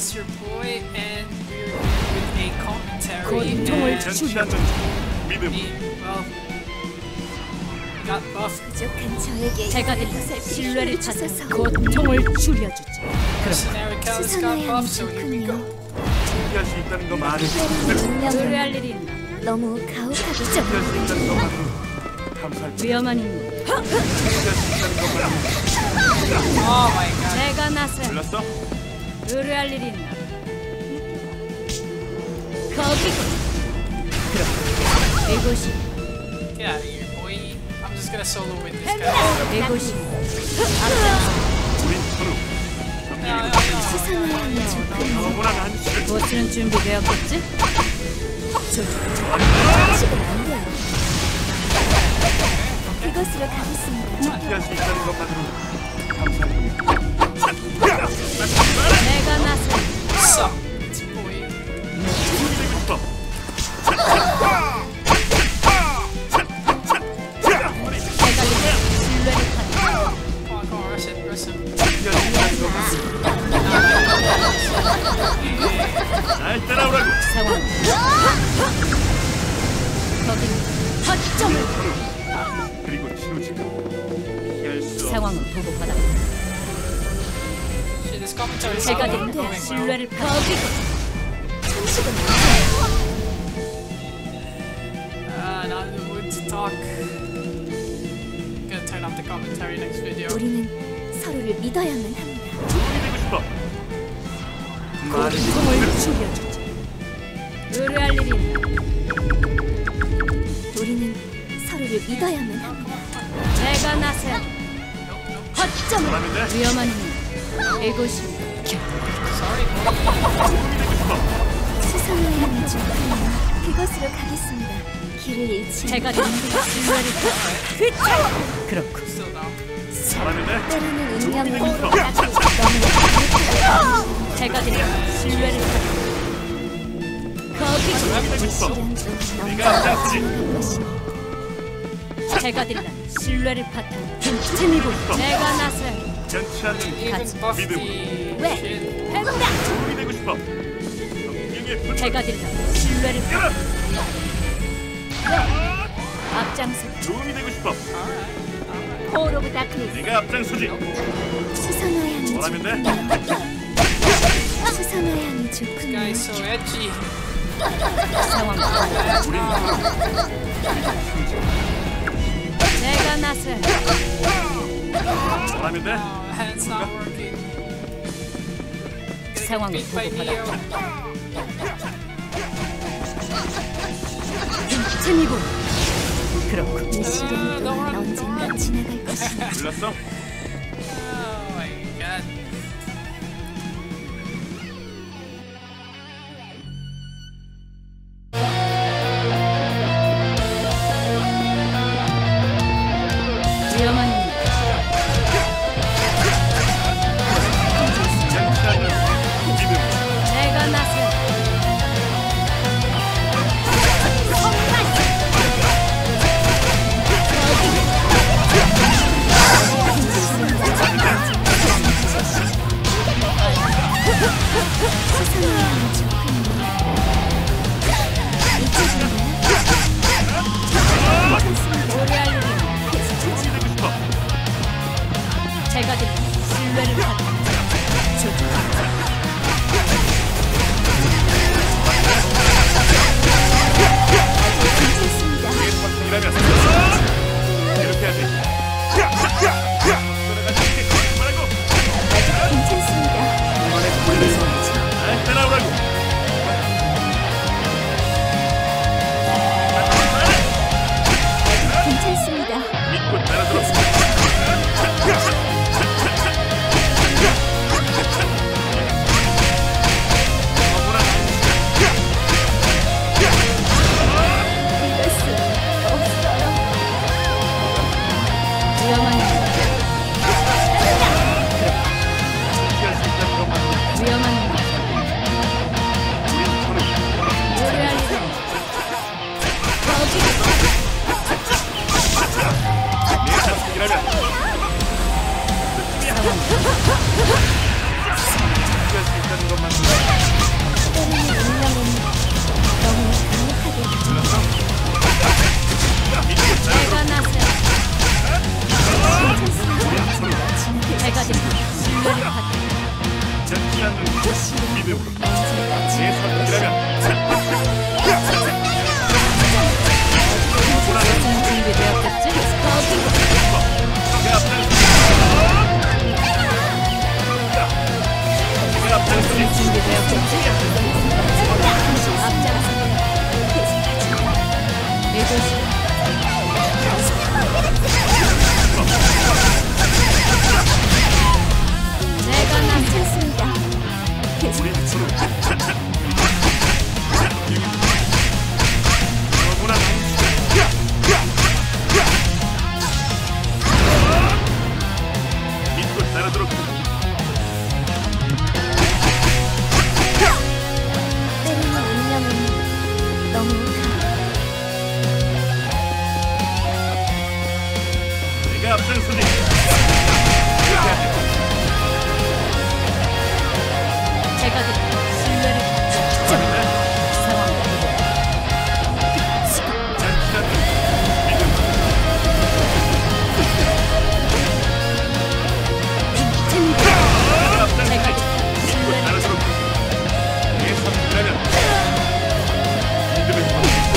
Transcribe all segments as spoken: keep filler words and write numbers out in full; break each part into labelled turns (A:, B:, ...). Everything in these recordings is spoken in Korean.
A: it's your boy, and we're here with a commentary. And we, well, got buffed. Mercenary calyce got buffed, so here we go.
B: 너무 가혹하게 위험한 임무.
A: Oh my god.
B: 내가 나서 의뢰할 일이 있나? 거기군. 그럼 이곳이.
A: Get out of here, boy. I'm just gonna solo with this guy.
B: 이곳이. 보스는 준비되었겠지? 지금 안 돼요. 이것으로 가겠습니다. 내가 나서.
A: Suck, it's boy. Come on, come on, rush it, rush it.
B: 상황. 거기 허점을. 상황은 보고받아.
A: Shit, this commentary is
B: 제가
A: not
B: 된
A: going,
B: 신뢰를
A: bro.
B: 거기. 천식은.
A: Ah, not in the mood to talk. Gonna turn off the commentary next video.
B: 우리는 서로를 믿어야만 합니다. 고통을 죽여주지. 의뢰할 일이 있나? 우리는 서로를 믿어야만 합니다. 내가 나서 허점을 위험한 힘. 이곳이 수상한 힘이 좋군요. 그곳으로 가겠습니다. 길을 잃지 제가 신뢰를 그렇군. 때로는 운명을 제가 드린 신뢰를 거기 제가 드린다. 신뢰를 바탕 힘을 내가 나서야
A: Even buff the
B: 왜? 해본다. 제가 드린다. 신뢰를 바탕 앞장서 호로브 다크니스
C: 내가 앞장서지.
B: 수선화의 향이
C: 뭐라면 돼?
B: 수선화의 향이 좋군요.
A: guy is so edgy.
B: 상황 내가 나서
C: 뭐라면 돼?
A: Oh, hand's not working.
B: 상황을
A: Beat by
B: 보고받아.
A: Neo.
B: 힘이고 그렇군. 이
A: Ah,
B: 시련이
A: don't
B: 또한
A: run, don't
B: 언젠가
A: run.
B: 지나갈 것이다.
C: 불렀어?
A: Oh my god.
B: 위험한 일. 내가 나서 제가 드린 신뢰를 받아. 괜찮습니다.
C: 이렇게 하지.
B: 괜찮습니다.
C: 잘 따라오라고.
B: 괜찮습니다.
C: 믿고 따라들어. 믿음으로 내 선택이라면
B: 준비되었겠지?
C: 내가 앞장서지 내가 앞장서지
B: 준비되었겠지? 앞장서 이곳이 내가 나섰습니다.
C: 우리 서로 너무나 믿고 따르도록
B: 때리는 운명은 너무
C: 내가 앞장서지
B: 제가 그 신뢰를 갖죠. 상황 제가 그 신뢰를
C: 따르도록 내 선택이라면 믿음을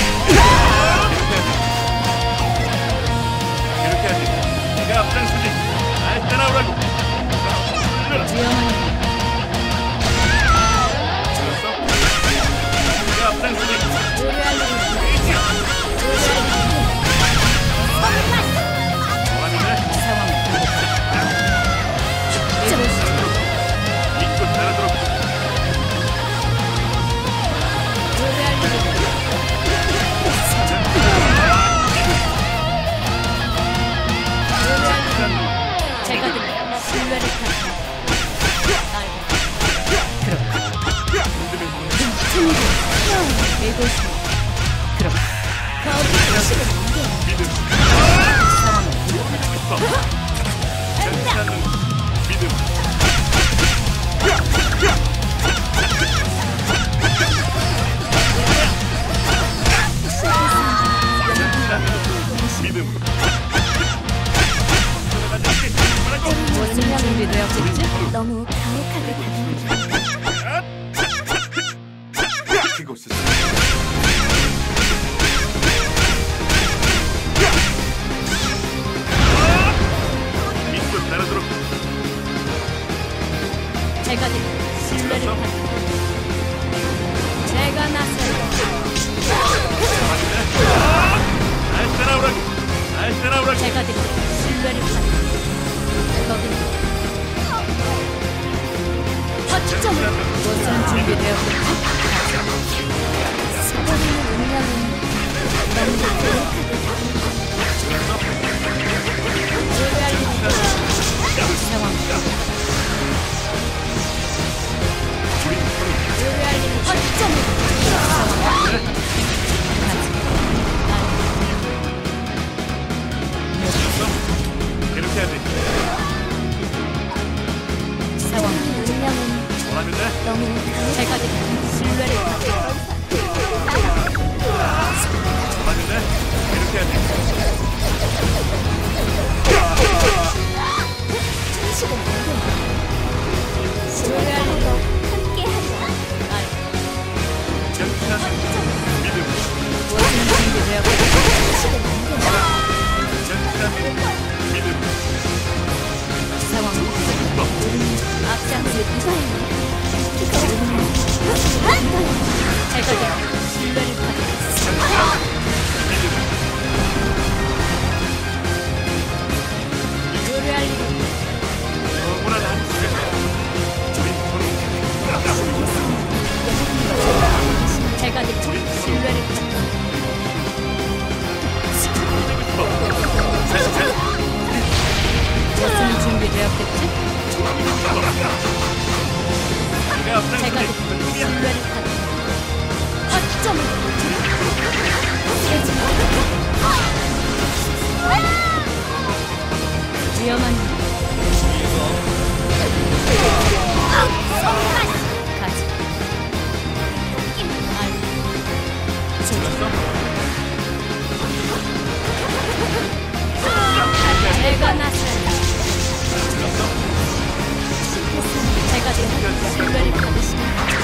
C: 이렇게 하지 내가 앞장서지 날 따라오라고
B: 위험한
C: 내가 앞장서지
B: 요리할 일이
C: 뭐하는데
B: 상황 이곳이
C: 믿고 따르도록
B: 요리할 일이 제가 그 신뢰를 갖죠. 이곳이 그럼 거기 시간
C: 믿음
B: 상황을
C: 괜찮은 믿음 믿음
B: 무슨 준비되었겠지?
D: 너무 가혹하게 다가오지.
C: 그곳에서 믿고 따르도록
B: 제가 그 신뢰를 갖죠. 제가 나서요.
C: 날 따라오라고 날 따라오라고
B: 제가 그 신뢰를 갖죠. 거기 허점 무슨 준비되었겠지?
D: 때리는 운명은 너무 가혹하게
B: 요리할 일이 상황 요리할 일이 허점 상황
C: 이렇게 해야 돼
B: 상황
D: 운명은
C: 뭐라는데
D: 너무
B: 제가 그 신뢰를 갖죠.
C: 뭐라는데 이렇게 해야 돼
D: 지금
B: 요리할 일이
D: 함께하자.
C: 괜찮은 믿음
B: 무슨 준비되었겠지?
C: 괜찮은 믿음
B: 상황 앞장서 제가 그 신뢰를 갖죠. 요리할 일이
C: 너무나 난처해
B: 제가 그 신뢰를 갖죠. 무슨 준비되었겠지?
C: 내가
B: 제가 그
C: 앞장서지
B: 신뢰를 갖죠. 허점을 위험한 일. 가지. 내가 나서야 제가 내 신뢰를 받으시는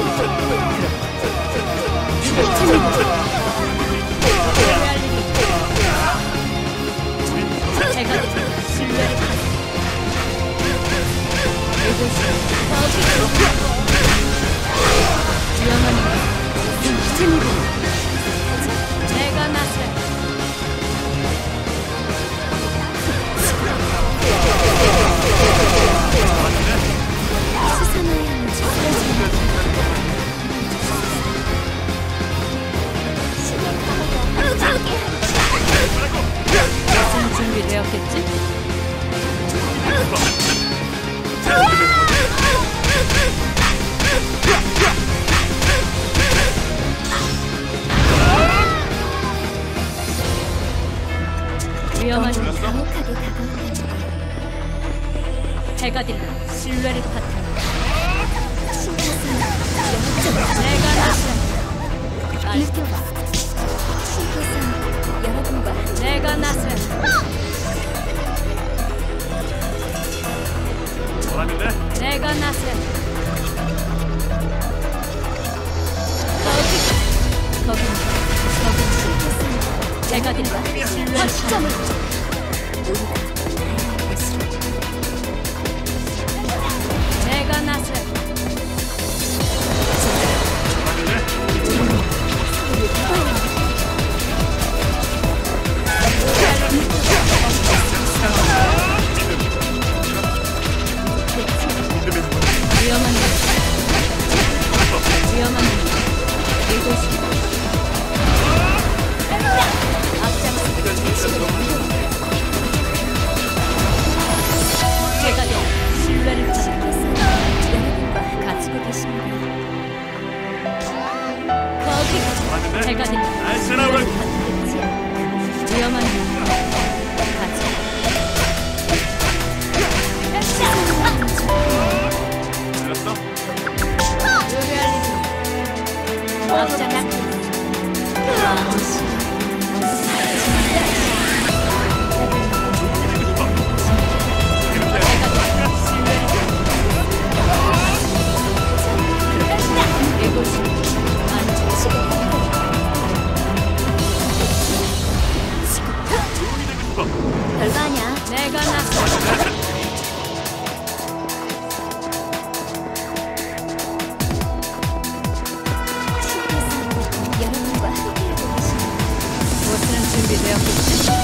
B: 해가 들려 신뢰를 파탄. 내가 나서라.
D: 느껴봐. 신께서 여러분과
B: 내가 나서라.
C: 뭐라는데?
B: 내가 나서라. 거기 거기 거기 해가 들려 신뢰를 파탄. 내가 나서 위험한 일 위험한 일 이곳이 제가 된 신뢰를 받아 가지고 계십니다. 거기 제가 된
C: 알세나우라고
B: 위험한 일 가지.
C: 들렸어?
B: 의뢰할 일이 앞장서
D: 별거 아니야.
B: 내가 나서
D: 여러분과 함께하고 계십니다.
B: 무엇은 준비되었겠지.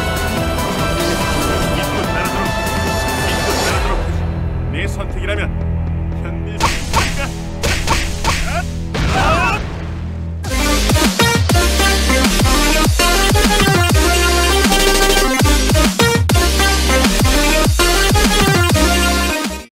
C: 선택이라면